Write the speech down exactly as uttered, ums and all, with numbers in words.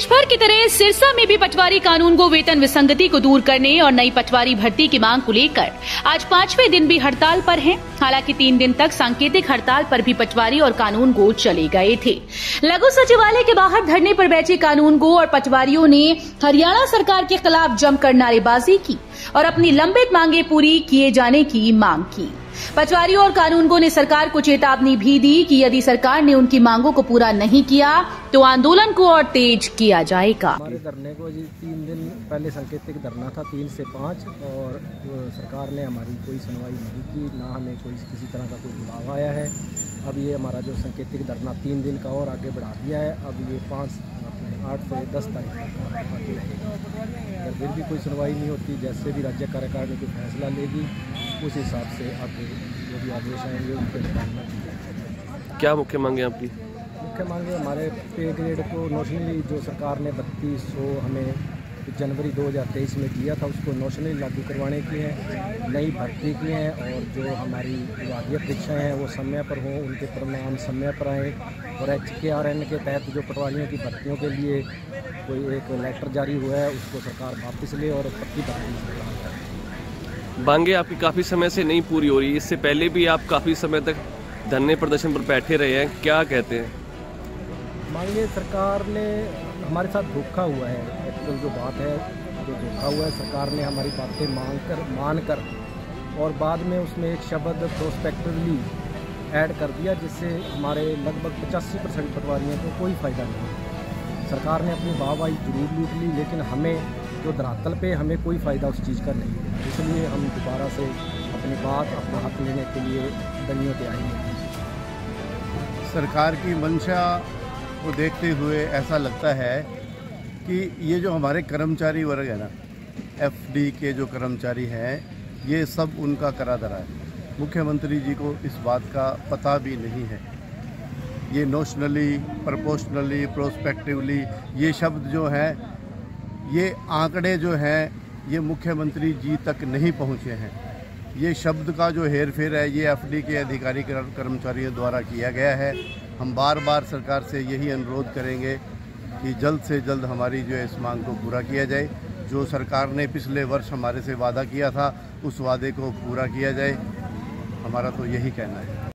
प्रदेश भर की तरह सिरसा में भी पटवारी कानून को वेतन विसंगति को दूर करने और नई पटवारी भर्ती की मांग को लेकर आज पांचवें दिन भी हड़ताल पर हैं। हालांकि तीन दिन तक सांकेतिक हड़ताल पर भी पटवारी और कानून को चले गए थे। लघु सचिवालय के बाहर धरने पर बैठे कानून को और पटवारियों ने हरियाणा सरकार के खिलाफ जमकर नारेबाजी की और अपनी लंबित मांगे पूरी किए जाने की मांग की। पटवारियों और कानूनगों ने सरकार को चेतावनी भी दी कि यदि सरकार ने उनकी मांगों को पूरा नहीं किया तो आंदोलन को और तेज किया जाएगा। हमारे धरने को जी तीन दिन पहले सांकेतिक धरना था, तीन से पाँच, और सरकार ने हमारी कोई सुनवाई नहीं की, ना हमें कोई किसी तरह का कोई बुलाव आया है। अब ये हमारा जो सांकेतिक धरना तीन दिन का और आगे बढ़ा दिया है। अब ये पाँच आठ से दस तारीख तक आगे रहेगा। अगर फिर भी कोई सुनवाई नहीं होती, जैसे भी राज्य कार्यकारिणी कोई फैसला लेगी उस हिसाब से आगे जो भी आदेश आएंगे उन पर। क्या मुख्य मांगे आपकी? मुख्य मांगे हमारे पे ग्रेड को नोशनली जो सरकार ने बत्तीस सौ हमें जनवरी दो हज़ार तेईस में दिया था उसको नोशनली लागू करवाने की है, नई भर्ती की है, और जो हमारी विभागीय परीक्षाएं हैं वो समय पर हों, उनके परिणाम समय पर आएँ, और एच के आर एन के तहत जो पटवारियों की भर्तियों के लिए कोई एक लेटर जारी हुआ है उसको सरकार वापस ले और पक्की भर्ती। मांगे आपकी काफ़ी समय से नहीं पूरी हो रही, इससे पहले भी आप काफ़ी समय तक धरने प्रदर्शन पर बैठे रहे हैं, क्या कहते हैं? मांगे सरकार ने हमारे साथ धोखा हुआ है, एक्चुअल जो बात है जो धोखा हुआ है, सरकार ने हमारी बातें मांग कर मान कर और बाद में उसमें एक शब्द प्रोस्पेक्टिवली ऐड कर दिया, जिससे हमारे लगभग पचासी परसेंट पटवारियों को कोई फ़ायदा नहीं। सरकार ने अपनी वाहवाही जरूर लूट ली, लेकिन हमें जो धरातल पे हमें कोई फ़ायदा उस चीज़ का नहीं है। इसलिए हम दोबारा से अपनी बात अपना हक लेने के लिए दलियों पे आएंगे। सरकार की मंशा को देखते हुए ऐसा लगता है कि ये जो हमारे कर्मचारी वर्ग है ना, एफडी के जो कर्मचारी हैं, ये सब उनका करा धरा है। मुख्यमंत्री जी को इस बात का पता भी नहीं है। ये नोशनली, प्रोपोर्शनली, प्रोस्पेक्टिवली, ये शब्द जो हैं, ये आंकड़े जो हैं, ये मुख्यमंत्री जी तक नहीं पहुँचे हैं। ये शब्द का जो हेर फेर है ये एफडी के अधिकारी कर्मचारियों द्वारा किया गया है। हम बार बार सरकार से यही अनुरोध करेंगे कि जल्द से जल्द हमारी जो है इस मांग को पूरा किया जाए। जो सरकार ने पिछले वर्ष हमारे से वादा किया था उस वादे को पूरा किया जाए, हमारा तो यही कहना है।